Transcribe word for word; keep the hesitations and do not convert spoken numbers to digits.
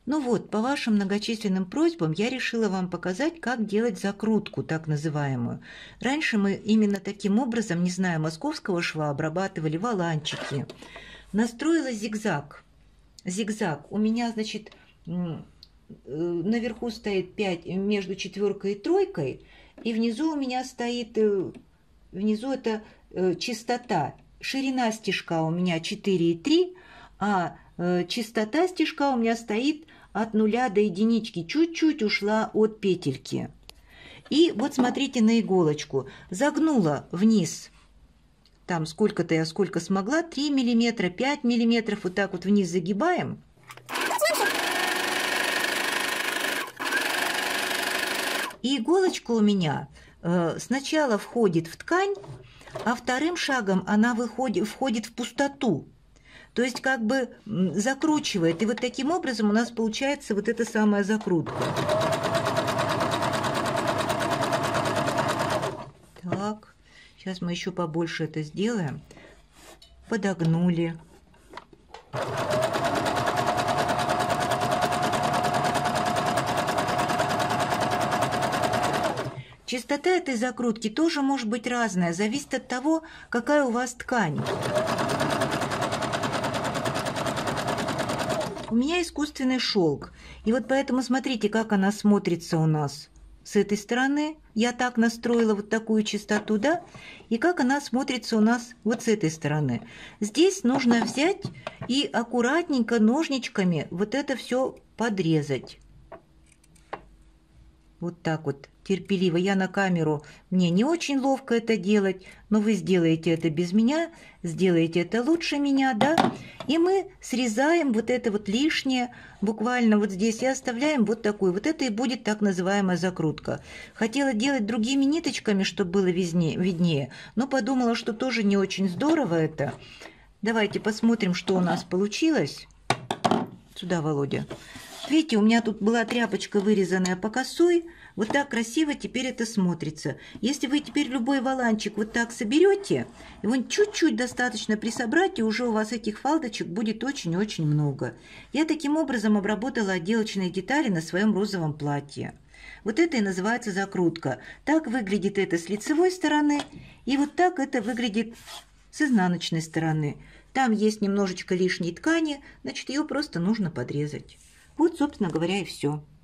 Ну вот, по вашим многочисленным просьбам я решила вам показать, как делать закрутку, так называемую. Раньше мы именно таким образом, не знаю, московского шва, обрабатывали воланчики. Настроила зигзаг. Зигзаг. У меня, значит, наверху стоит пять, между четверкой и тройкой, и внизу у меня стоит, внизу это частота. Ширина стежка у меня четыре и три, а частота стежка у меня стоит от нуля до единички, чуть-чуть ушла от петельки. И вот смотрите на иголочку. Загнула вниз, там сколько-то я сколько смогла, три миллиметра, пять миллиметров, вот так вот вниз загибаем. И иголочка у меня э, сначала входит в ткань, а вторым шагом она выходит, входит в пустоту. То есть как бы закручивает. И вот таким образом у нас получается вот эта самая закрутка. Так, сейчас мы еще побольше это сделаем. Подогнули. Частота этой закрутки тоже может быть разная, зависит от того, какая у вас ткань. У меня искусственный шелк, и вот поэтому смотрите, как она смотрится у нас с этой стороны. Я так настроила вот такую частоту, да, и как она смотрится у нас вот с этой стороны. Здесь нужно взять и аккуратненько ножничками вот это все подрезать. Вот так вот, терпеливо. Я на камеру, мне не очень ловко это делать, но вы сделаете это без меня, сделаете это лучше меня, да? И мы срезаем вот это вот лишнее, буквально вот здесь, и оставляем вот такую. Вот это и будет так называемая закрутка. Хотела делать другими ниточками, чтобы было виднее, виднее, но подумала, что тоже не очень здорово это. Давайте посмотрим, что у нас получилось. Сюда, Володя. Видите, у меня тут была тряпочка, вырезанная по косой. Вот так красиво теперь это смотрится. Если вы теперь любой воланчик вот так соберете, его чуть-чуть достаточно присобрать, и уже у вас этих фалдочек будет очень-очень много. Я таким образом обработала отделочные детали на своем розовом платье. Вот это и называется закрутка. Так выглядит это с лицевой стороны, и вот так это выглядит с изнаночной стороны. Там есть немножечко лишней ткани, значит, ее просто нужно подрезать. Вот, собственно говоря, и все.